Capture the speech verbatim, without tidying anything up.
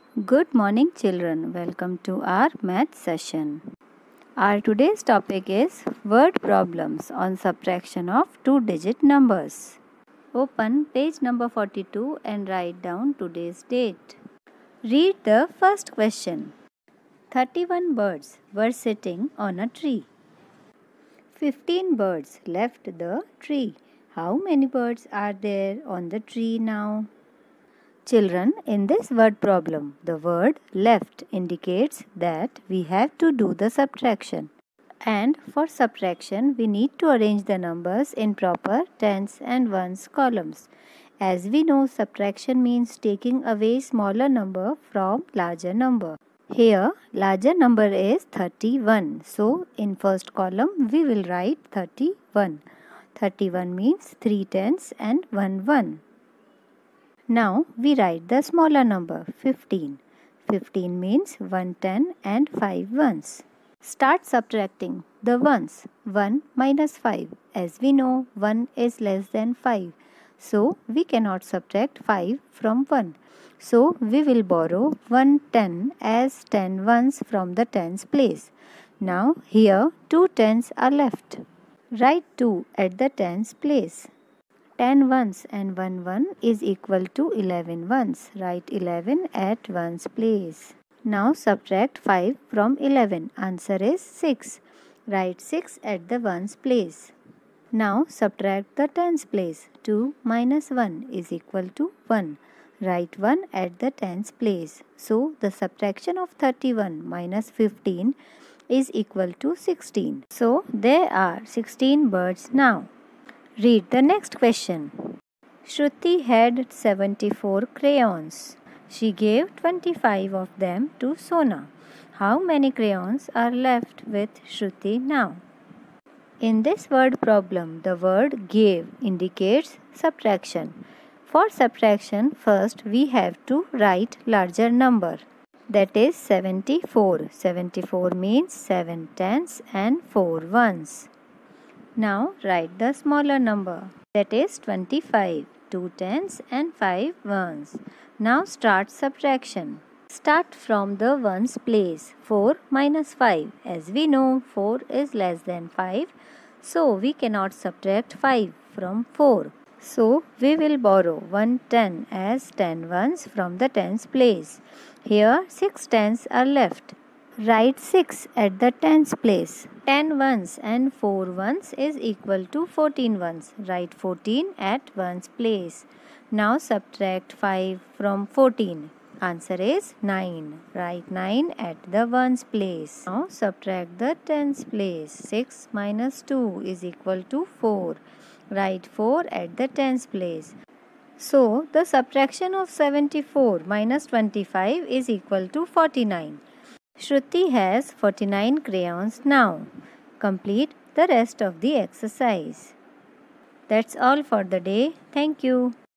Good morning, children. Welcome to our math session. Our today's topic is word problems on subtraction of two digit numbers. Open page number forty-two and write down today's date. Read the first question. thirty-one birds were sitting on a tree. fifteen birds left the tree. How many birds are there on the tree now? Children, in this word problem, the word left indicates that we have to do the subtraction. And for subtraction, we need to arrange the numbers in proper tens and ones columns. As we know, subtraction means taking away smaller number from larger number. Here, larger number is thirty-one. So, in first column, we will write thirty-one. thirty-one means three tens and one one. Now we write the smaller number fifteen. fifteen means one ten and five ones. Start subtracting the ones. one minus five. As we know, one is less than five. So we cannot subtract five from one. So we will borrow one ten as ten ones from the tens place. Now here two tens are left. Write two at the tens place. ten ones and one one is equal to eleven ones. Write eleven at ones place. Now subtract five from eleven. Answer is six. Write six at the ones place. Now subtract the tens place. two minus one is equal to one. Write one at the tens place. So the subtraction of thirty-one minus fifteen is equal to sixteen. So there are sixteen birds now. Read the next question. Shruti had seventy-four crayons. She gave twenty-five of them to Sona. How many crayons are left with Shruti now? In this word problem, the word gave indicates subtraction. For subtraction, first we have to write larger number. That is seventy-four. seventy-four means seven tens and four ones. Now write the smaller number, that is twenty-five, two tens and five ones. Now start subtraction. Start from the ones place. four minus five. As we know, four is less than five, so we cannot subtract five from four. So we will borrow one ten as ten ones from the tens place. Here six tens are left. Write six at the tens place. ten ones and four ones is equal to fourteen ones. Write fourteen at ones place. Now subtract five from fourteen. Answer is nine. Write nine at the ones place. Now subtract the tens place. six minus two is equal to four. Write four at the tens place. So the subtraction of seventy-four minus twenty-five is equal to forty-nine. Shruti has forty-nine crayons now. Complete the rest of the exercise. That's all for the day. Thank you.